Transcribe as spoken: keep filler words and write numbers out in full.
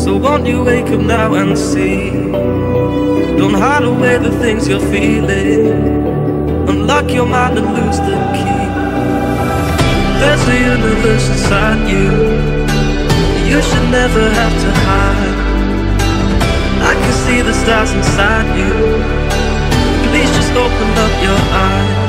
So won't you wake up now and see? Don't hide away the things you're feeling. Unlock your mind and lose the key. There's a universe inside you. You should never have to hide. I can see the stars inside you. Please just open up your eyes.